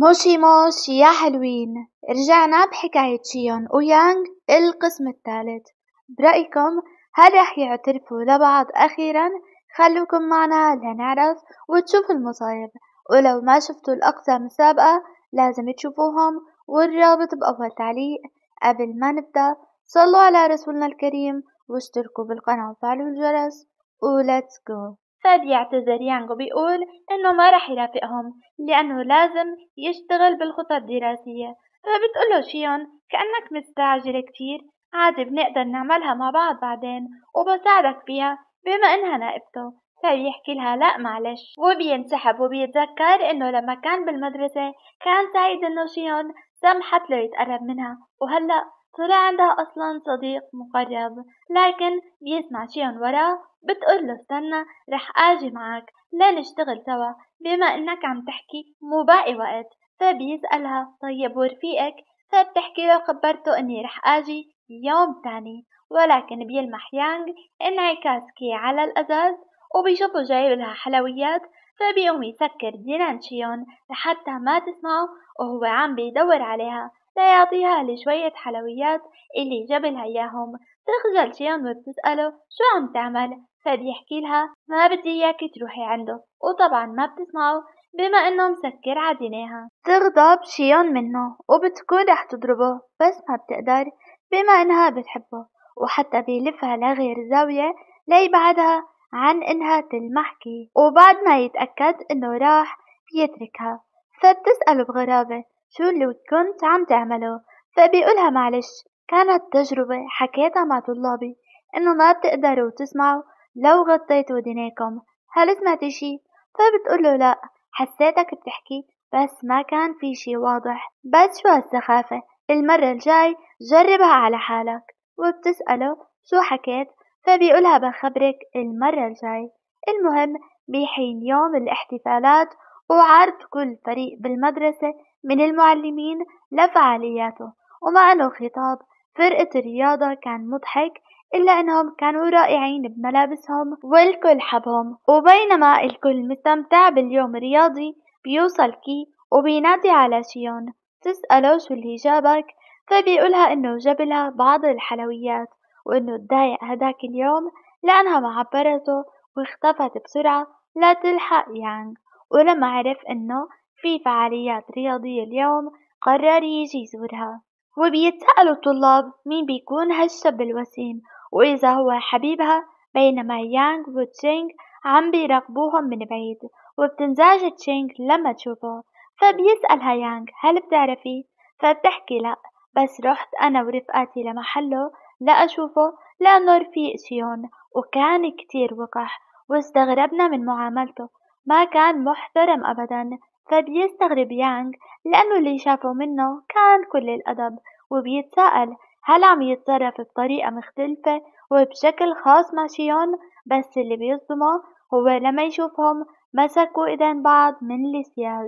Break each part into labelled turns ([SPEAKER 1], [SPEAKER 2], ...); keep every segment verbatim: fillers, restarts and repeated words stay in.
[SPEAKER 1] موشي موش يا حلوين، رجعنا بحكاية شيون ويانغ القسم الثالث. برأيكم هل رح يعترفوا لبعض أخيرا؟ خلوكم معنا لنعرف وتشوفوا المصايب، ولو ما شفتوا الأقسام السابقة لازم تشوفوهم، والرابط بأول تعليق. قبل ما نبدأ صلوا على رسولنا الكريم واشتركوا بالقناة وفعلوا الجرس وليتس جو. فبيعتذر يانغ وبيقول إنه ما رح يرافقهم لأنه لازم يشتغل بالخطط الدراسية. فبتقوله شيون كأنك مستعجل كتير، عادي بنقدر نعملها مع بعض بعدين وبساعدك فيها بما إنها نائبته. فبيحكي لها لا معلش، وبينسحب وبيتذكر إنه لما كان بالمدرسة كان سعيد إنه شيون سمحت له يتقرب منها، وهلأ طلع عندها أصلا صديق مقرب. لكن بيسمع شيون وراه بتقول له استنى رح آجي معك لنشتغل سوا بما إنك عم تحكي مو باقي وقت. فبيسألها طيب ورفيقك؟ فبتحكي له خبرته إني رح آجي يوم تاني، ولكن بيلمح يانغ انعكاس كي على الأزاز وبيشوفه جايب لها حلويات. فبيقوم يسكر جنان شيون لحتى ما تسمعه وهو عم بيدور عليها ليعطيها لشوية حلويات اللي جابلها إياهم. تخجل شيون وبتسأله شو عم تعمل؟ فبيحكي لها ما بدي إياكي تروحي عنده، وطبعا ما بتسمعه بما إنه مسكر عدينيها. تغضب شيون منه وبتكون رح تضربه بس ما بتقدر بما إنها بتحبه، وحتى بيلفها لغير زاوية ليبعدها عن إنها تلمحكي، وبعد ما يتأكد إنه راح بيتركها. فبتسأله بغرابة شو اللي كنت عم تعمله؟ فبيقولها معلش كانت تجربة حكيتها مع طلابي إنه ما بتقدروا تسمعوا لو غطيتوا ودنيكم. هل سمعتي شي؟ فبتقوله لا، حسيتك بتحكي بس ما كان في شي واضح. بس شو هالسخافة، المرة الجاي جربها على حالك. وبتسأله شو حكيت؟ فبيقولها بخبرك المرة الجاي. المهم بيحين يوم الاحتفالات وعرض كل فريق بالمدرسة من المعلمين لفعالياته، ومع انه خطاب فرقة الرياضة كان مضحك إلا أنهم كانوا رائعين بملابسهم والكل حبهم. وبينما الكل مستمتع باليوم الرياضي بيوصل كي وبينادي على شيون تسأله شو اللي جابك؟ فبيقولها إنه جابلها بعض الحلويات وإنه تضايق هداك اليوم لأنها ما عبرته واختفت بسرعة لا تلحق يانغ. ولما عرف إنه في فعاليات رياضية اليوم قرر يجي يزورها. وبيتسألوا الطلاب مين بيكون هالشاب الوسيم وإذا هو حبيبها، بينما يانغ وتشينغ عم بيراقبوهم من بعيد. وبتنزعج تشينغ لما تشوفه، فبيسألها يانغ هل بتعرفي؟ فبتحكي لا، بس رحت أنا ورفقاتي لمحله لأشوفه لأنه رفيق شيون وكان كتير وقح، واستغربنا من معاملته ما كان محترم أبدا. فبيستغرب يانغ لأنه اللي شافه منه كان كل الأدب، وبيتساءل هل عم يتصرف بطريقة مختلفة وبشكل خاص مع شيون. بس اللي بيصدمه هو لما يشوفهم مسكوا ايدين بعض من السياج.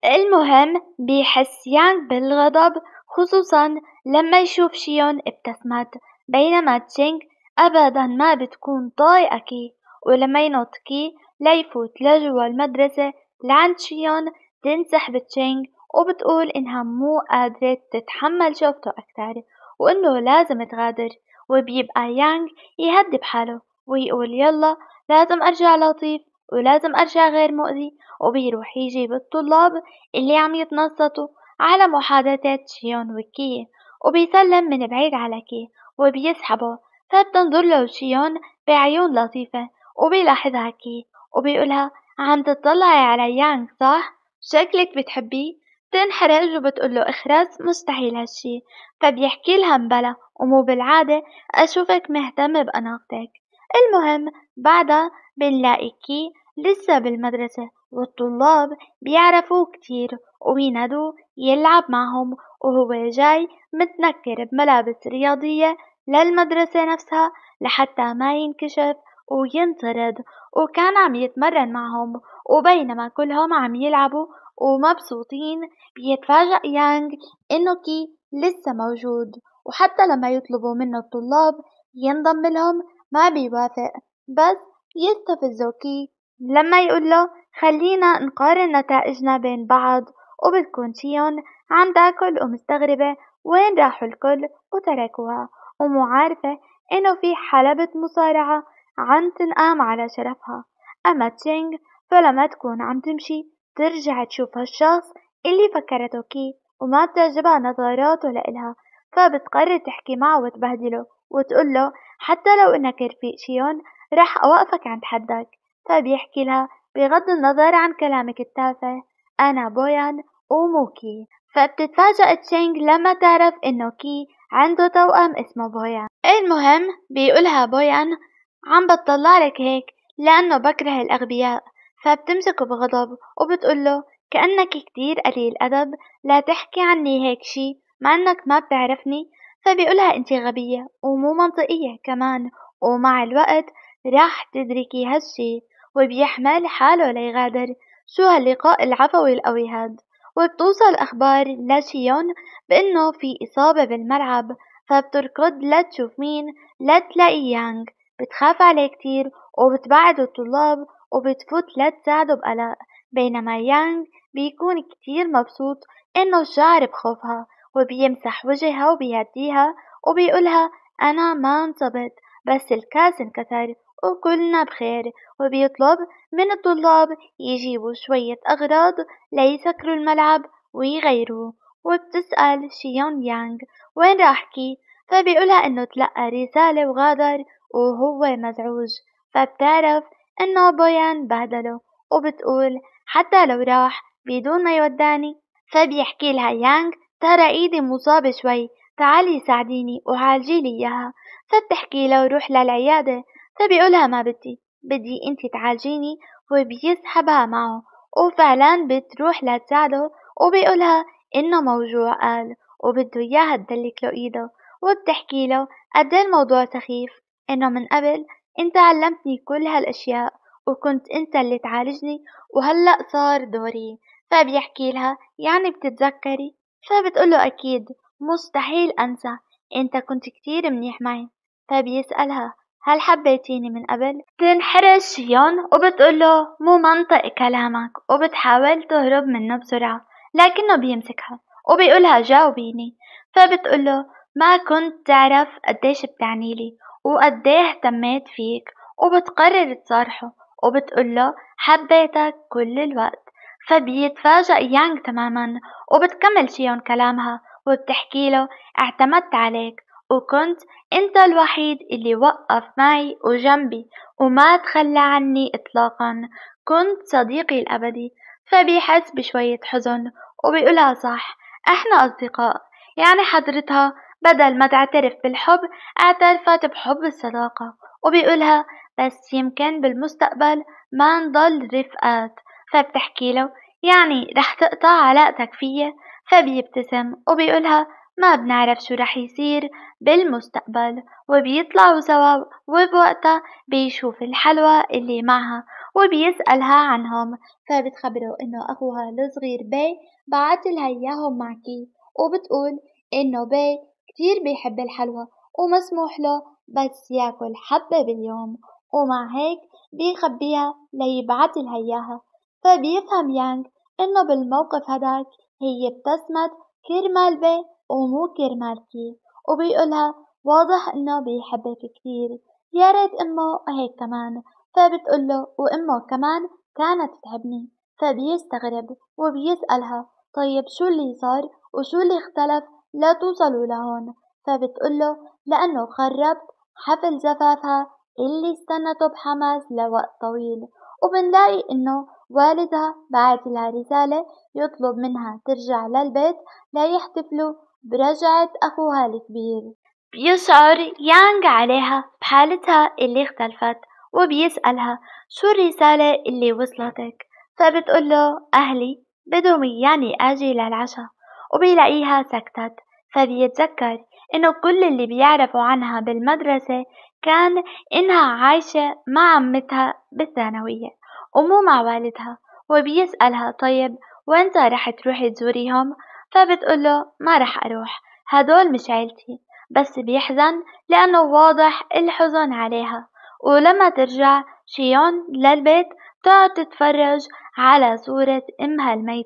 [SPEAKER 1] المهم بيحس يانغ بالغضب خصوصا لما يشوف شيون ابتسمت، بينما تشينغ أبدا ما بتكون طايقة كي. ولما ينط كي ليفوت لجوا المدرسة لعند شيون تنسحب تشينغ وبتقول إنها مو قادرة تتحمل شوفته أكتر وإنه لازم تغادر. وبيبقى يانغ يهدي بحاله ويقول يلا لازم أرجع لطيف ولازم أرجع غير مؤذي، وبيروح يجيب الطلاب اللي عم يتنصتوا على محادثة شيون وكي وبيسلم من بعيد على كي وبيسحبه. فبتنظر له شيون بعيون لطيفة وبيلاحظها كي وبيقولها عم تطلعي على يانغ صح؟ شكلك بتحبيه. بتنحرج وبتقول له اخرس مستحيل هالشي. فبيحكي لها مبلا ومو بالعادة أشوفك مهتم بأناقتك. المهم بعدها بنلاقي كي لسه بالمدرسة والطلاب بيعرفوه كتير وبينادوه يلعب معهم، وهو جاي متنكر بملابس رياضية للمدرسة نفسها لحتى ما ينكشف وينطرد. وكان عم يتمرن معهم، وبينما كلهم عم يلعبوا ومبسوطين بيتفاجأ يانغ إنه كي لسه موجود، وحتى لما يطلبوا منه الطلاب ينضم لهم ما بيوافق بس يستفزه كي لما يقول له خلينا نقارن نتائجنا بين بعض وبتكون شيون عم تاكل ومستغربة وين راحوا الكل وتركوها، ومو عارفة إنه في حلبة مصارعة عم تنقام على شرفها. أما تشينغ فلما تكون عم تمشي ترجع تشوف هالشخص اللي فكرته كي وما بتعجبها نظراته لإلها، فبتقرر تحكي معه وتبهدله وتقوله حتى لو إنك رفيق شيون رح أوقفك عند حدك. فبيحكي لها بغض النظر عن كلامك التافه أنا بويان ومو كي. فبتتفاجأ تشينغ لما تعرف إنه كي عنده توأم اسمه بويان. المهم بيقولها بويان عم بتطلع لك هيك لأنه بكره الأغبياء، فبتمسكه بغضب وبتقوله كأنك كتير قليل أدب لا تحكي عني هيك شي مع إنك ما بتعرفني. فبيقولها انتي غبية ومو منطقية كمان، ومع الوقت راح تدركي هالشي، وبيحمل حاله ليغادر. شو هاللقاء العفوي القوي هاد. وبتوصل أخبار لشيون بأنه في إصابة بالملعب، فبتركض لتشوف مين لتلاقي يانغ. بتخاف عليه كتير وبتبعد الطلاب وبتفوت لتساعده بقلق، بينما يانغ بيكون كتير مبسوط إنه شعر بخوفها وبيمسح وجهها وبيهديها وبيقولها أنا ما انصبت بس الكاس انكسر وكلنا بخير. وبيطلب من الطلاب يجيبوا شوية أغراض ليسكروا الملعب ويغيروه. وبتسأل شيون يانغ وين راح كي، فبيقولها إنه تلقى رسالة وغادر وهو مزعوج. فبتعرف إنه بويان بهدله وبتقول حتى لو راح بدون ما يوداني. فبيحكي لها يانغ ترى ايدي مصابة شوي تعالي ساعديني وعالجيلي اياها. فبتحكي له روح للعيادة، فبيقولها ما بدي بدي انتي تعالجيني، وبيسحبها معه. وفعلا بتروح لتساعده وبيقولها انه موجوع قال وبده اياها تدلك له ايده. وبتحكي له قد الموضوع سخيف، انه من قبل انت علمتني كل هالاشياء وكنت انت اللي تعالجني وهلأ صار دوري. فبيحكي لها يعني بتتذكري؟ فبتقوله أكيد مستحيل أنسى، أنت كنت كتير منيح معي. فبيسألها هل حبيتيني من قبل؟ تنحرج يون وبتقوله مو منطق كلامك، وبتحاول تهرب منه بسرعة لكنه بيمسكها وبيقولها جاوبيني. فبتقوله ما كنت تعرف قديش بتعنيلي وقديه اهتميت فيك، وبتقرر تصارحه وبتقوله حبيتك كل الوقت. فبيتفاجأ يانغ تماما وبتكمل شيون كلامها وبتحكي له اعتمدت عليك وكنت انت الوحيد اللي وقف معي وجنبي وما تخلى عني اطلاقا، كنت صديقي الابدي. فبيحس بشوية حزن وبيقولها صح احنا اصدقاء، يعني حضرتها بدل ما تعترف بالحب اعترفت بحب الصداقة. وبيقولها بس يمكن بالمستقبل ما نضل رفقات. فبتحكي له يعني رح تقطع علاقتك فيا؟ فبيبتسم وبيقولها ما بنعرف شو رح يصير بالمستقبل. وبيطلعوا سوا وبوقتها بيشوف الحلوى اللي معها وبيسألها عنهم، فبتخبره انه اخوها الصغير بي بعتلها اياهم معكي، وبتقول انه بي كتير بيحب الحلوى ومسموح له بس ياكل حبة باليوم، ومع هيك بيخبيها ليبعتلها اياها. فبيفهم يانغ إنه بالموقف هداك هي ابتسمت كرمال بي ومو كرمال كي، وبيقولها واضح إنه بيحبك كتير، يا ريت أمه هيك كمان. فبتقوله وأمه كمان كانت تحبني. فبيستغرب وبيسألها طيب شو اللي صار وشو اللي اختلف لا توصلوا لهون؟ فبتقوله لأنه خربت حفل زفافها اللي استنته بحماس لوقت طويل. وبنلاقي إنه والدها بعت لها رسالة يطلب منها ترجع للبيت ليحتفلوا برجعة أخوها الكبير. بيشعر يانغ عليها بحالتها اللي اختلفت وبيسألها شو الرسالة اللي وصلتك؟ فبتقوله أهلي بدهم إياني آجي للعشاء، وبيلاقيها سكتت. فبيتذكر إنه كل اللي بيعرفوا عنها بالمدرسة كان إنها عايشة مع عمتها بالثانوية ومو مع والدها. وبيسألها طيب وانت رح تروحي تزوريهم؟ فبتقوله ما رح أروح، هدول مش عيلتي. بس بيحزن لأنه واضح الحزن عليها. ولما ترجع شيون للبيت تقعد تتفرج على صورة أمها الميتة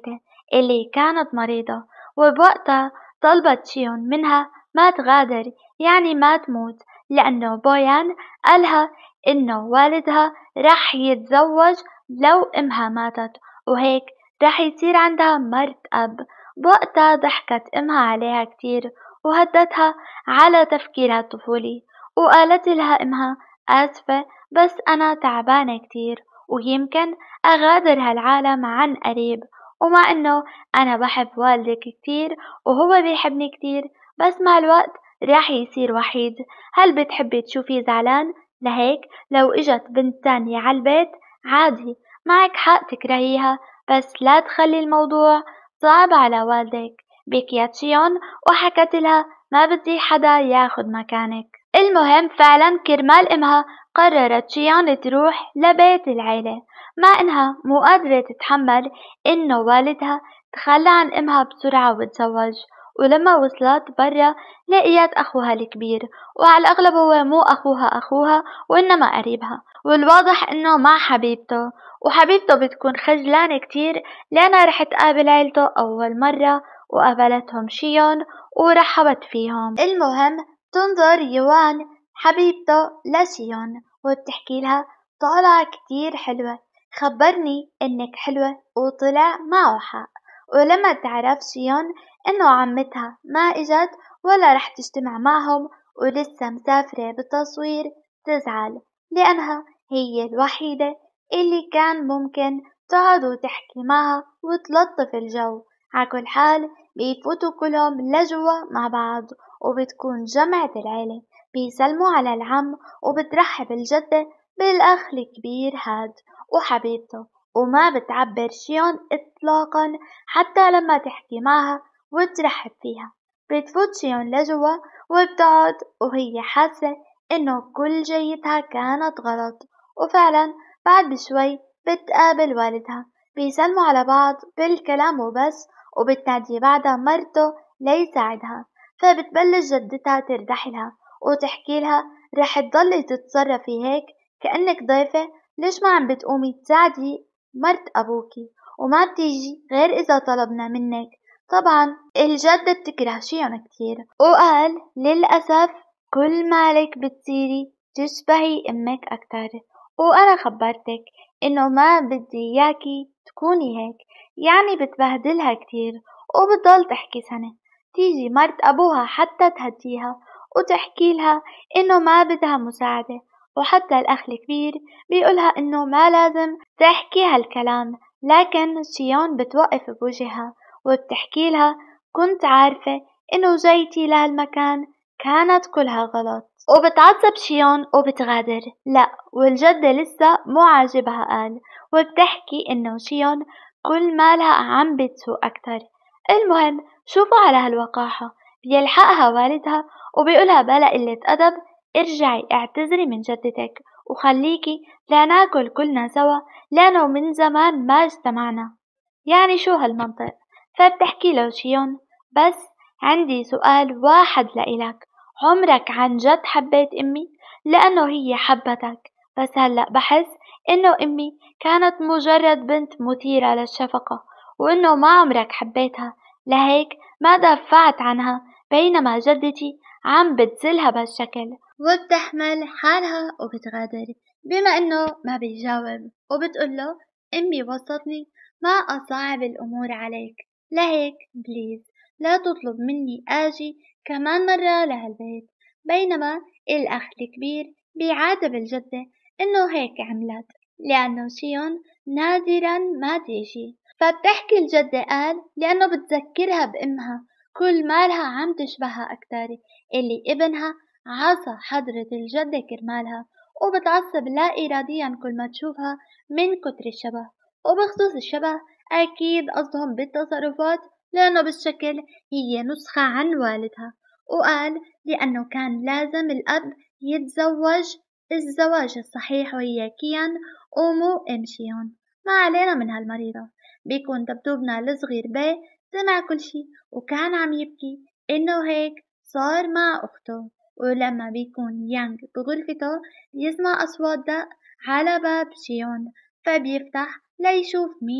[SPEAKER 1] اللي كانت مريضة، وبوقتها طلبت شيون منها ما تغادر، يعني ما تموت، لأنه بويان قالها إنه والدها رح يتزوج لو إمها ماتت، وهيك رح يصير عندها مرت أب. بوقتها ضحكت إمها عليها كتير وهدتها على تفكيرها الطفولي، وقالت لها إمها آسفة بس أنا تعبانة كتير ويمكن أغادر هالعالم عن قريب، ومع إنه أنا بحب والدك كتير وهو بيحبني كتير، بس مع الوقت راح يصير وحيد. هل بتحبي تشوفيه زعلان؟ لهيك لو إجت بنت تانية عالبيت عادي، معك حق تكرهيها، بس لا تخلي الموضوع صعب على والدك. بكيت شيون وحكت لها ما بدي حدا ياخد مكانك. المهم فعلا كرمال إمها قررت شيون تروح لبيت العيلة، مع إنها مو قادرة تتحمل إنه والدها تخلى عن إمها بسرعة وتزوج. ولما وصلت برا لقيت أخوها الكبير، وعلى الأغلب هو مو أخوها أخوها وإنما قريبها، والواضح إنه مع حبيبته، وحبيبته بتكون خجلانة كتير لأنها رح تقابل عيلته أول مرة، وقابلتهم شيون ورحبت فيهم. المهم تنظر يوان حبيبته لشيون وبتحكي لها طالعة كتير حلوة، خبرني إنك حلوة، وطلع معه حق. ولما تعرف شيون إنه عمتها ما إجت ولا رح تجتمع معهم ولسه مسافرة بالتصوير تزعل، لأنها هي الوحيدة اللي كان ممكن تقعد وتحكي معها وتلطف الجو. عكل حال بيفوتوا كلهم لجوا مع بعض، وبتكون جمعة العيلة بيسلموا على العم، وبترحب الجدة بالأخ الكبير هاد وحبيبته، وما بتعبر شيون إطلاقا حتى لما تحكي معها وترحب فيها. بتفوت شيون لجوا وبتقعد وهي حاسة إنه كل جيتها كانت غلط، وفعلا بعد بشوي بتقابل والدها، بيسلموا على بعض بالكلام وبس، وبتنادي بعدها مرته ليساعدها. فبتبلش جدتها تردحلها وتحكي لها رح تضلي تتصرفي هيك كأنك ضيفة، ليش ما عم بتقومي تساعدي مرت أبوكي وما بتيجي غير إذا طلبنا منك. طبعا الجدة بتكره شيون كتير، وقال للأسف كل مالك بتصيري تشبهي أمك أكتر، وأنا خبرتك إنه ما بدي إياكي تكوني هيك، يعني بتبهدلها كتير وبتضل تحكي سنة. تيجي مرت أبوها حتى تهديها وتحكي لها إنه ما بدها مساعدة، وحتى الأخ الكبير بيقولها إنه ما لازم تحكي هالكلام، لكن شيون بتوقف بوجهها وبتحكي لها كنت عارفة إنه جيتي لهالمكان كانت كلها غلط. وبتعصب شيون وبتغادر. لا، والجدة لسه مو عاجبها قال، وبتحكي إنه شيون كل مالها عم بتسوء أكتر. المهم شوفوا على هالوقاحة، بيلحقها والدها وبيقولها بلا قلة أدب ارجعي اعتذري من جدتك وخليكي لناكل كلنا سوا لأنه من زمان ما اجتمعنا. يعني شو هالمنطق؟ فبتحكي له شيون بس عندي سؤال واحد لإلك، عمرك عن جد حبيت أمي؟ لأنه هي حبتك، بس هلأ بحس إنه أمي كانت مجرد بنت مثيرة للشفقة، وإنه ما عمرك حبيتها، لهيك ما دافعت عنها، بينما جدتي عم بتزلها بهالشكل. وبتحمل حالها وبتغادر. بما إنه ما بيجاوب وبتقوله أمي وصتني ما أصعب الأمور عليك، لهيك بليز لا تطلب مني آجي كمان مرة لهالبيت. بينما الأخ الكبير بيعاتب الجدة إنه هيك عملت لأنه شيون نادرا ما تيجي. فبتحكي الجدة قال لأنه بتذكرها بأمها كل مالها عم تشبهها أكتر، اللي ابنها عصى حضرة الجدة كرمالها، وبتعصب لا إراديا كل ما تشوفها من كتر الشبه. وبخصوص الشبه أكيد قصدهم بالتصرفات، لأنه بالشكل هي نسخة عن والدها. وقال لأنه كان لازم الأب يتزوج الزواج الصحيح وهي كيان ومو إم شيون. ما علينا من هالمريضة. بيكون دبدوبنا الصغير بيه سمع كل شي وكان عم يبكي إنه هيك صار مع أخته. ولما بيكون يانغ بغرفته بيسمع أصوات دق على باب شيون، فبيفتح ليشوف مين،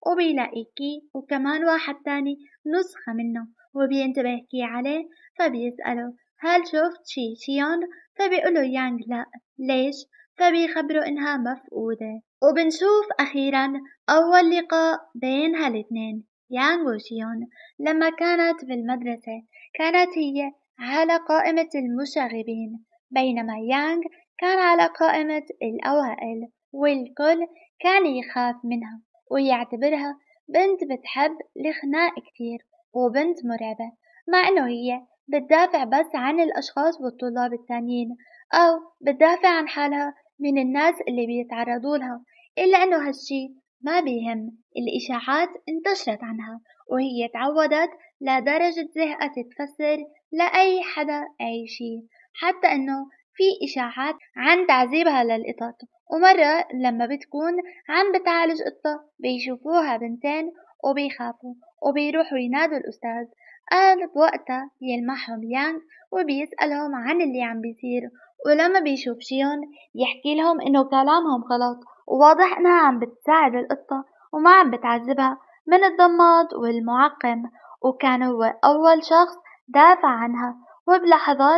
[SPEAKER 1] وبيلاقي كي وكمان واحد تاني نسخة منه، وبينتبه كي عليه فبيسأله هل شفت شي شيون؟ فبيقوله يانغ لا. ليش؟ فبيخبره إنها مفقودة. وبنشوف أخيرا أول لقاء بين هالاتنين يانغ وشيون لما كانت في المدرسة. كانت هي على قائمة المشاغبين بينما يانغ كان على قائمة الأوائل، والكل كان يخاف منها ويعتبرها بنت بتحب الخناق كتير وبنت مرعبة، مع إنه هي بتدافع بس عن الأشخاص والطلاب التانيين أو بتدافع عن حالها من الناس اللي بيتعرضوا لها. إلا إنه هالشي ما بيهم، الإشاعات انتشرت عنها وهي تعودت لدرجة زهقت تفسر لأي حدا أي شي، حتى إنه في إشاعات عن تعذيبها للقطط. ومرة لما بتكون عم بتعالج قطة بيشوفوها بنتين وبيخافوا وبيروحوا ينادوا الأستاذ. قال بوقتها يلمحهم يانغ وبيسألهم عن اللي عم بيصير، ولما بيشوف شيون يحكي لهم إنه كلامهم غلط وواضح إنها عم بتساعد القطة وما عم بتعذبها من الضماد والمعقم. وكان هو أول شخص دافع عنها، وبلحظات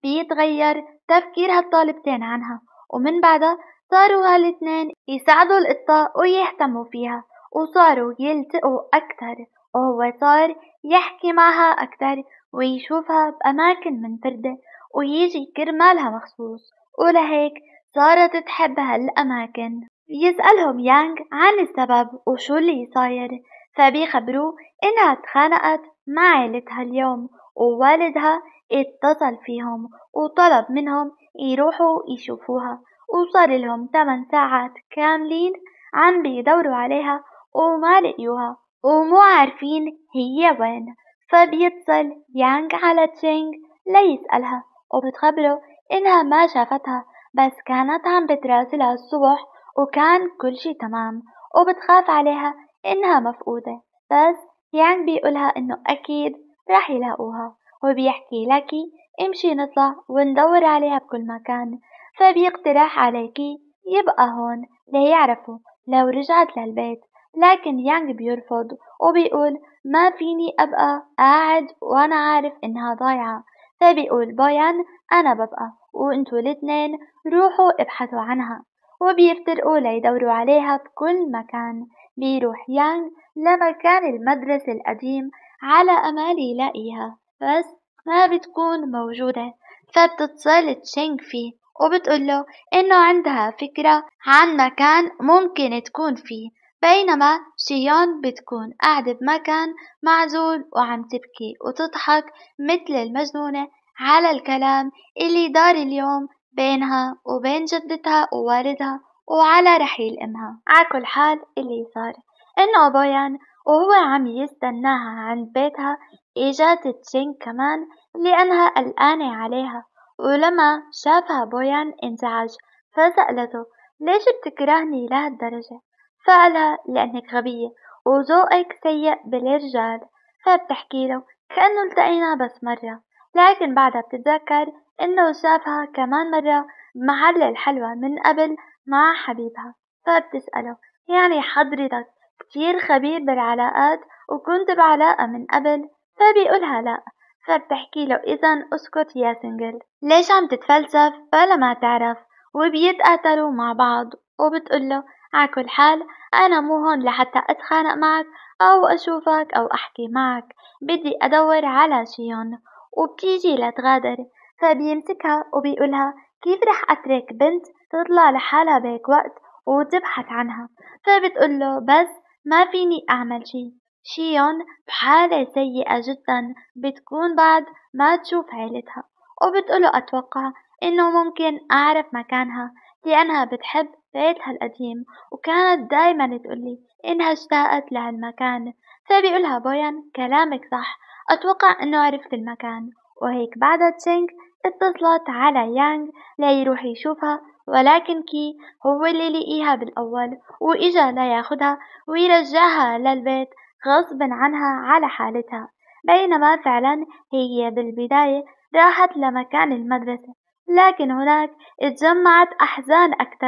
[SPEAKER 1] بيتغير تفكير هالطالبتين عنها، ومن بعدها صاروا هالاثنين يساعدوا القطة ويهتموا فيها وصاروا يلتقوا أكتر، وهو صار يحكي معها أكتر ويشوفها بأماكن منفردة ويجي كرمالها مخصوص، ولهيك صارت تحب هالأماكن. يسألهم يانغ عن السبب وشو اللي صاير، فبيخبروه إنها تخانقت مع عيلتها اليوم ووالدها اتصل فيهم وطلب منهم يروحوا يشوفوها، وصار لهم ثمان ساعات كاملين عم بيدوروا عليها وما لقيوها ومو عارفين هي وين. فبيتصل يانغ على تشينغ ليسألها وبتخبره إنها ما شافتها بس كانت عم بتراسلها الصبح وكان كل شي تمام، وبتخاف عليها إنها مفقودة. بس يانغ بيقولها إنه أكيد رح يلاقوها، وبيحكي لكي امشي نطلع وندور عليها بكل مكان. فبيقترح عليكي يبقى هون ليعرفوا لو رجعت للبيت، لكن يانغ بيرفض وبيقول ما فيني أبقى قاعد وأنا عارف إنها ضايعة. فبيقول بويان أنا ببقى وإنتوا الاتنين روحوا ابحثوا عنها، وبيفترقوا ليدوروا عليها بكل مكان. بيروح يانغ لمكان المدرسة القديم على أمل يلاقيها بس ما بتكون موجودة. فبتتصل تشينغ فيه وبتقوله إنه عندها فكرة عن مكان ممكن تكون فيه، بينما شيون بتكون قاعدة بمكان معزول وعم تبكي وتضحك مثل المجنونة على الكلام اللي دار اليوم بينها وبين جدتها ووالدها وعلى رحيل أمها. على كل حال اللي صار إنه بويان وهو عم يستناها عند بيتها إجت تشينغ كمان لأنها قلقانة عليها، ولما شافها بويان انزعج فسألته ليش بتكرهني لهالدرجة؟ فقالها لأنك غبية وذوقك سيء بالرجال. فبتحكي له كأنه التقينا بس مرة، لكن بعدها بتتذكر إنه شافها كمان مرة بمحل الحلوى من قبل مع حبيبها. فبتسأله يعني حضرتك كتير خبير بالعلاقات وكنت بعلاقة من قبل؟ فبيقولها لا. فبتحكي له إذن اسكت يا سنجل، ليش عم تتفلسف بلا ما تعرف؟ وبيتقاتلوا مع بعض وبتقوله على كل حال أنا مو هون لحتى أتخانق معك أو أشوفك أو أحكي معك، بدي أدور على شيون. وبتيجي لتغادر فبيمسكها وبيقولها كيف رح أترك بنت تطلع لحالها بهيك وقت وتبحث عنها؟ فبتقوله بس ما فيني أعمل شي، شيون بحالة سيئة جدا بتكون بعد ما تشوف عيلتها. وبتقوله أتوقع إنه ممكن أعرف مكانها لأنها بتحب بيتها القديم وكانت دايما تقولي إنها اشتاقت لهالمكان. فبيقولها بويان كلامك صح، أتوقع إنه عرفت المكان. وهيك بعدها تشينغ اتصلت على يانغ ليروح يشوفها، ولكن كي هو اللي لقيها بالأول وإجا لياخدها ويرجعها للبيت غصب عنها على حالتها، بينما فعلا هي بالبداية راحت لمكان المدرسة، لكن هناك اتجمعت أحزان أكثر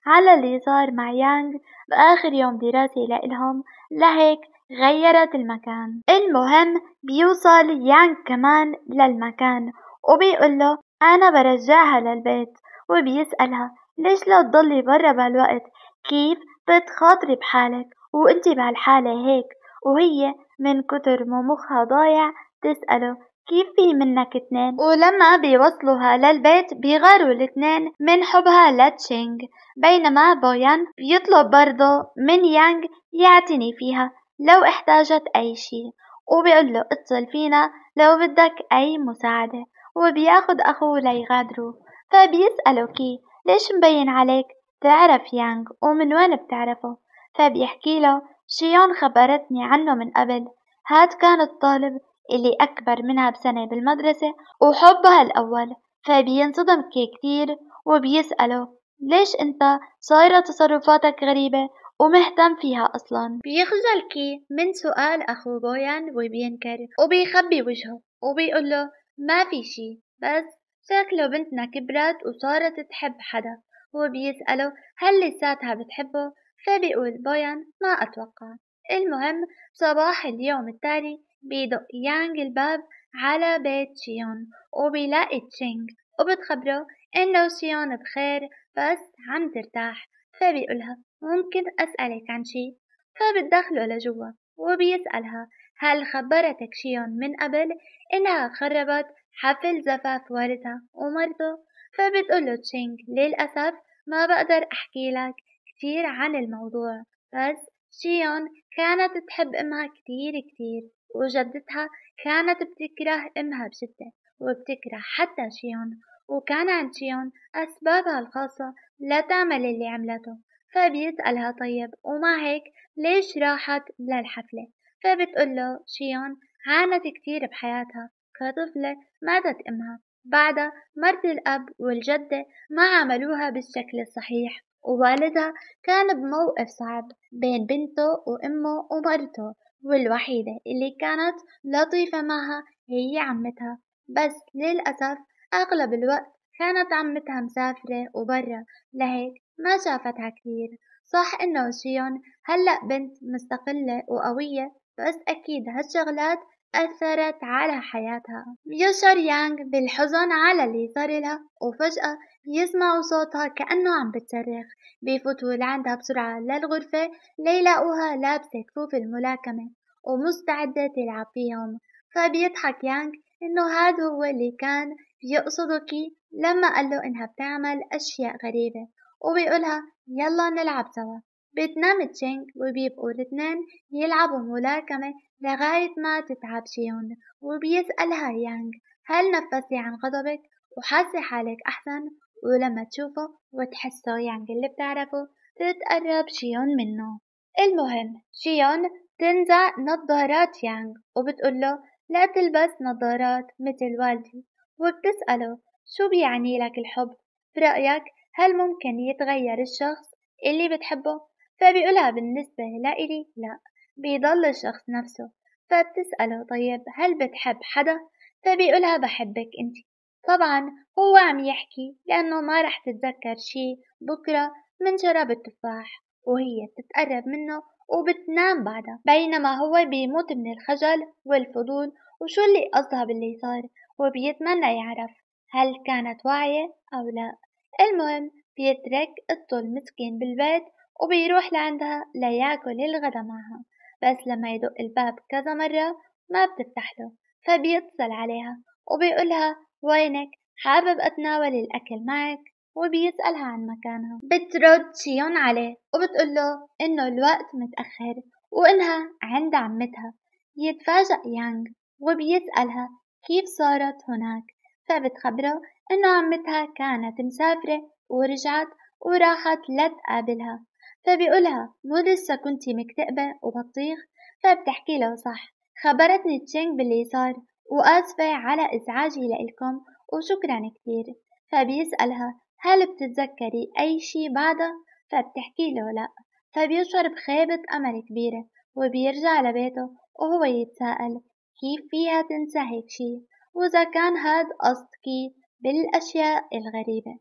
[SPEAKER 1] على اللي صار مع يانغ بآخر يوم دراسي لإلهم، لهيك غيرت المكان. المهم بيوصل يانغ كمان للمكان وبيقوله أنا برجعها للبيت، وبيسألها ليش لا تضلي برا بهالوقت؟ كيف بتخاطري بحالك وانتي بهالحالة هيك؟ وهي من كتر ما مخها ضايع تسأله كيف في منك اتنين؟ ولما بيوصلوها للبيت بيغاروا الاتنين من حبها لتشينغ، بينما بويان بيطلب برضه من يانغ يعتني فيها لو احتاجت أي شي، وبيقوله اتصل فينا لو بدك أي مساعدة، وبياخد أخوه ليغادروا. فبيسأله كي ليش مبين عليك تعرف يانغ ومن وين بتعرفه؟ فبيحكي له شيون خبرتني عنه من قبل، هاد كان الطالب اللي أكبر منها بسنة بالمدرسة وحبها الأول. فبينصدم كي كتير وبيسأله ليش انت صايرة تصرفاتك غريبة ومهتم فيها أصلا؟ بيخجل كي من سؤال أخو بويان وبينكر وبيخبي وجهه وبيقوله ما في شي، بس شكله بنتنا كبرت وصارت تحب حدا. وبيسأله هل لساتها بتحبه؟ فبيقول بويان ما أتوقع. المهم صباح اليوم التالي بيدق يانغ الباب على بيت شيون وبيلاقي تشينغ وبتخبره إنه شيون بخير بس عم ترتاح. فبيقولها ممكن أسألك عن شي؟ فبتدخله لجوا وبيسألها هل خبرتك شيون من قبل إنها خربت حفل زفاف والدها ومرته؟ فبتقوله تشينغ للأسف ما بقدر أحكي لك كتير عن الموضوع، بس شيون كانت تحب أمها كتير كتير، وجدتها كانت بتكره أمها بشدة وبتكره حتى شيون، وكان عند شيون أسبابها الخاصة لا تعمل اللي عملته. فبيسألها طيب وما هيك ليش راحت للحفلة؟ فبتقوله شيون عانت كتير بحياتها كطفلة، ماتت أمها، بعدها مرت الأب والجدة ما عملوها بالشكل الصحيح، ووالدها كان بموقف صعب بين بنته وأمه ومرته، والوحيدة اللي كانت لطيفة معها هي عمتها، بس للأسف أغلب الوقت كانت عمتها مسافرة وبرا، لهيك ما شافتها كتير. صح إنه شيون هلأ بنت مستقلة وقوية، بس أكيد هالشغلات أثرت على حياتها. بيشعر يانغ بالحزن على اللي صار لها، وفجأة بيسمعوا صوتها كأنه عم بتصرخ. بيفوتوا لعندها بسرعة للغرفة ليلاقوها لابسة كفوف الملاكمة ومستعدة تلعب فيهم. فبيضحك يانغ إنه هاد هو اللي كان بيقصده كي لما قاله إنها بتعمل أشياء غريبة، وبيقولها يلا نلعب سوا. بتنام تشينغ وبيبقوا الاثنين يلعبوا ملاكمة لغاية ما تتعب شيون، وبيسألها يانغ هل نفستي عن غضبك وحاسة حالك أحسن؟ ولما تشوفه وتحسه يانغ اللي بتعرفه تتقرب شيون منه. المهم شيون تنزع نظارات يانغ وبتقوله لا تلبس نظارات مثل والدي، وبتسأله شو بيعني لك الحب؟ برأيك هل ممكن يتغير الشخص اللي بتحبه؟ فبيقولها بالنسبة لإلي لا، بيضل الشخص نفسه. فبتسأله طيب هل بتحب حدا؟ فبيقولها بحبك انت. طبعا هو عم يحكي لأنه ما رح تتذكر شي بكرة من شرب التفاح، وهي بتتقرب منه وبتنام بعدها، بينما هو بيموت من الخجل والفضول وشو اللي قصدها باللي صار، وبيتمنى يعرف هل كانت واعية أو لا. المهم بيترك الطول المسكين بالبيت وبيروح لعندها لياكل الغدا معها، بس لما يدق الباب كذا مرة ما بتفتح له. فبيتصل عليها وبيقولها وينك، حابب أتناول الأكل معك؟ وبيسألها عن مكانها. بترد شيون عليه وبتقوله إنه الوقت متأخر وإنها عند عمتها. يتفاجأ يانغ وبيسألها كيف صارت هناك، فبتخبره إنه عمتها كانت مسافرة ورجعت وراحت لتقابلها. فبيقولها مو لسه كنتي مكتئبة وبطيخ؟ فبتحكي له صح، خبرتني تشينغ باللي صار وآسفة على إزعاجي لإلكم وشكرا كتير. فبيسألها هل بتتذكري أي شي بعدها؟ فبتحكي له لا. فبيشعر بخيبة أمل كبيرة وبيرجع لبيته وهو يتساءل كيف فيها تنسى هيك شي، وإذا كان هاد قصدكي بالأشياء الغريبة.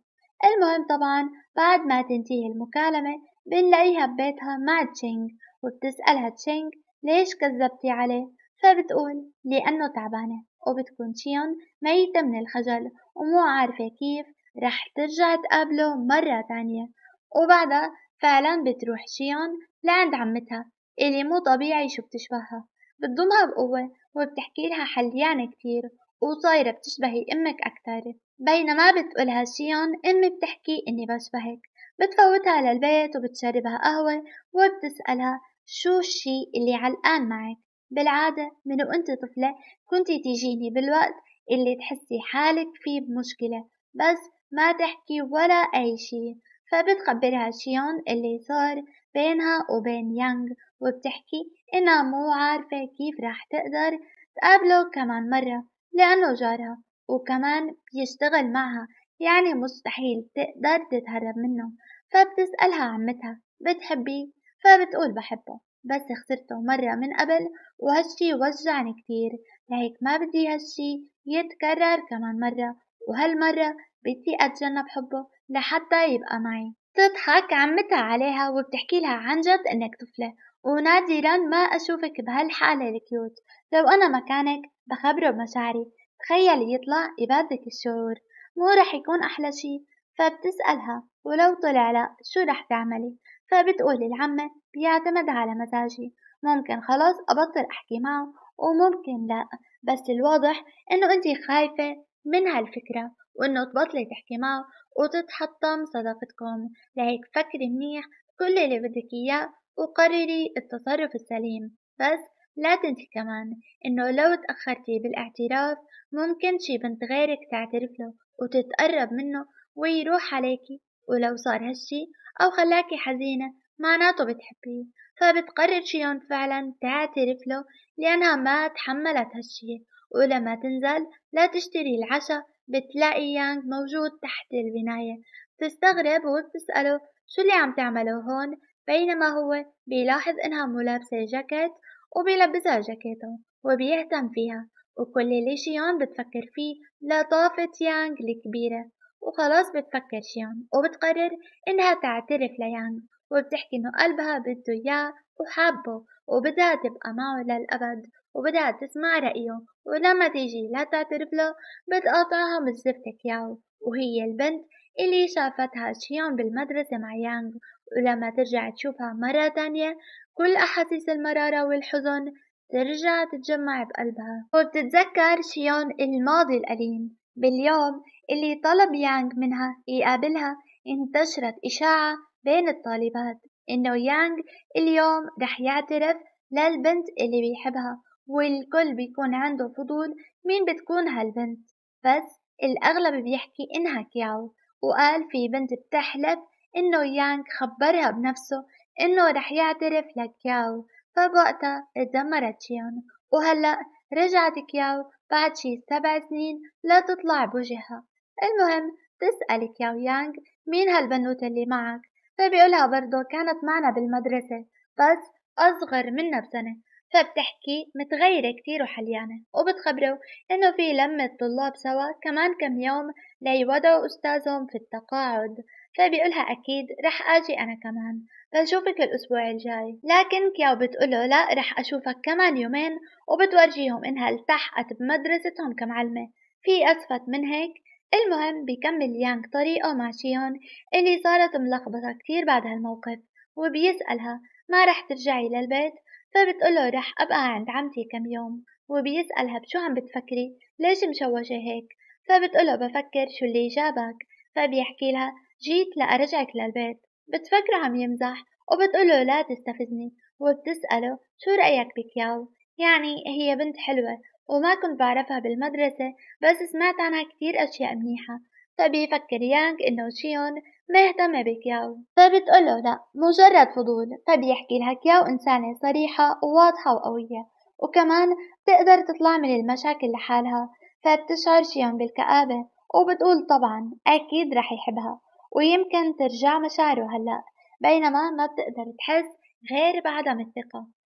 [SPEAKER 1] المهم طبعا بعد ما تنتهي المكالمة بنلاقيها ببيتها مع تشينغ، وبتسألها تشينغ ليش كذبتي عليه؟ فبتقول لأنه تعبانة، وبتكون شيون ميتة من الخجل ومو عارفة كيف رح ترجع تقابله مرة تانية. وبعدها فعلا بتروح شيون لعند عمتها اللي مو طبيعي شو بتشبهها، بتضمها بقوة وبتحكي لها حليانة كتير وصايرة بتشبهي أمك أكتر. بينما بتقولها شيون أمي بتحكي إني بشبهك، بتفوتها للبيت وبتشربها قهوة وبتسألها شو الشي اللي علقان معك؟ بالعادة من وانت طفلة كنتي تيجيني بالوقت اللي تحسي حالك فيه بمشكلة بس ما تحكي ولا أي شي. فبتخبرها شيون اللي صار بينها وبين يانغ، وبتحكي إنها مو عارفة كيف راح تقدر تقابله كمان مرة لأنه جارها وكمان بيشتغل معها، يعني مستحيل تقدر تتهرب منه. فبتسألها عمتها بتحبيه؟ فبتقول بحبه بس خسرته مرة من قبل وهالشي وجعني كتير، لهيك ما بدي هالشي يتكرر كمان مرة، وهالمرة بدي أتجنب حبه لحتى يبقى معي. تضحك عمتها عليها وبتحكي لها عن جد إنك طفلة ونادرا ما أشوفك بهالحالة الكيوت، لو أنا مكانك بخبره بمشاعري، تخيلي يطلع يبادلك الشعور، مو رح يكون أحلى شي؟ فبتسألها ولو طلع لا شو رح تعملي؟ فبتقول العمة بيعتمد على مزاجي، ممكن خلاص أبطل أحكي معه وممكن لا، بس الواضح إنه أنتي خايفة من هالفكرة وإنه تبطلي تحكي معه وتتحطم صداقتكم، لهيك فكري منيح كل اللي بدك إياه وقرري التصرف السليم. بس لا تنسي كمان إنه لو تأخرتي بالاعتراف ممكن شي بنت غيرك تعترف له وتتقرب منه ويروح عليكي، ولو صار هالشي أو خلاكي حزينة معناته بتحبيه. فبتقرر شيون فعلا تعترف له لأنها ما تحملت هالشي. ولما تنزل لا تشتري العشاء بتلاقي يانغ موجود تحت البناية، بتستغرب وبتسأله شو اللي عم تعمله هون، بينما هو بيلاحظ إنها مو لابسة جاكيت وبيلبسها جاكيته وبيهتم فيها، وكل اللي شيون بتفكر فيه لطافة يانغ الكبيرة. وخلاص بتفكر شيون وبتقرر إنها تعترف ليانغ، وبتحكي إنه قلبها بده إياه وحابه وبدها تبقى معه للأبد وبدها تسمع رأيه. ولما تيجي لا تعترف له بتقاطعها مثل زفتك ياو، وهي البنت اللي شافتها شيون بالمدرسة مع يانغ. ولما ترجع تشوفها مرة تانية كل أحاسيس المرارة والحزن ترجع تتجمع بقلبها، وبتتذكر شيون الماضي الأليم. باليوم اللي طلب يانغ منها يقابلها انتشرت إشاعة بين الطالبات إنه يانغ اليوم رح يعترف للبنت اللي بيحبها، والكل بيكون عنده فضول مين بتكون هالبنت، بس الأغلب بيحكي إنها كياو. وقال في بنت بتحلف إنه يانغ خبرها بنفسه إنه رح يعترف لكياو. فبوقتها اتدمرت شيون، وهلأ رجعت كياو بعد شي سبع سنين لا تطلع بوجهها. المهم تسأل كياو يانغ مين هالبنوتة اللي معك؟ فبيقولها برضه كانت معنا بالمدرسة بس أصغر منا بسنة. فبتحكي متغيرة كتير وحليانة، وبتخبره إنه في لمة طلاب سوا كمان كم يوم ليودعوا أستاذهم في التقاعد. فبيقولها أكيد رح آجي أنا كمان، بشوفك الأسبوع الجاي. لكن كياو بتقوله لا رح أشوفك كمان يومين، وبتورجيهم إنها التحقت بمدرستهم كمعلمة، في أسفت من هيك. المهم بيكمل يانغ طريقه مع شيون اللي صارت ملخبطة كتير بعد هالموقف، وبيسألها ما رح ترجعي للبيت؟ فبتقوله رح أبقى عند عمتي كم يوم. وبيسألها بشو عم بتفكري؟ ليش مشوشة هيك؟ فبتقوله بفكر شو اللي جابك. فبيحكي لها جيت لأرجعك للبيت. بتفكره عم يمزح وبتقوله لا تستفزني، وبتسأله شو رأيك بكياو؟ يعني هي بنت حلوة وما كنت بعرفها بالمدرسة بس سمعت عنها كتير أشياء منيحة. فبيفكر يانغ إنه شيون مهتمة بكياو، فبتقوله لا مجرد فضول. فبيحكي لها كياو إنسانة صريحة وواضحة وقوية، وكمان تقدر تطلع من المشاكل لحالها. فبتشعر شيون بالكآبة وبتقول طبعا أكيد رح يحبها ويمكن ترجع مشاعره هلأ، بينما ما بتقدر تحس غير بعدم الثقة.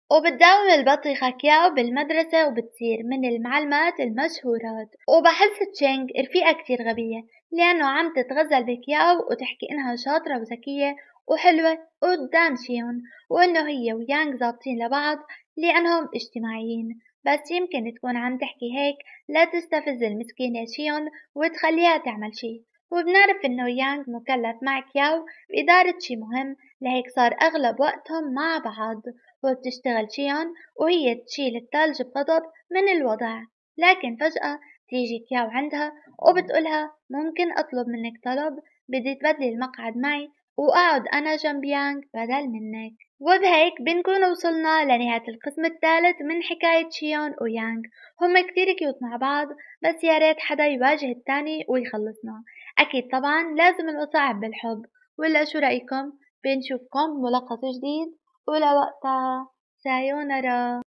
[SPEAKER 1] وبتداوم البطيخة كياو بالمدرسة وبتصير من المعلمات المشهورات. وبحس تشينغ رفيقة كتير غبية لأنه عم تتغزل بكياو وتحكي إنها شاطرة وذكية وحلوة قدام شيون، وإنه هي ويانغ ظابطين لبعض لأنهم اجتماعيين، بس يمكن تكون عم تحكي هيك لا تستفز المسكينة شيون وتخليها تعمل شي. وبنعرف إنه يانغ مكلف مع كياو بإدارة شي مهم، لهيك صار أغلب وقتهم مع بعض، وبتشتغل شيون وهي تشيل التلج بغضب من الوضع. لكن فجأة تيجي كياو عندها وبتقولها ممكن أطلب منك طلب؟ بدي تبدلي المقعد معي وأقعد أنا جنب يانغ بدل منك. وبهيك بنكون وصلنا لنهاية القسم الثالث من حكاية شيون ويانغ. هم كتير كيوت مع بعض، بس يا ريت حدا يواجه التاني ويخلصنا. أكيد طبعا لازم المصاعب بالحب، ولا شو رأيكم؟ بنشوفكم بملخص جديد، ولوقتها سايونارا.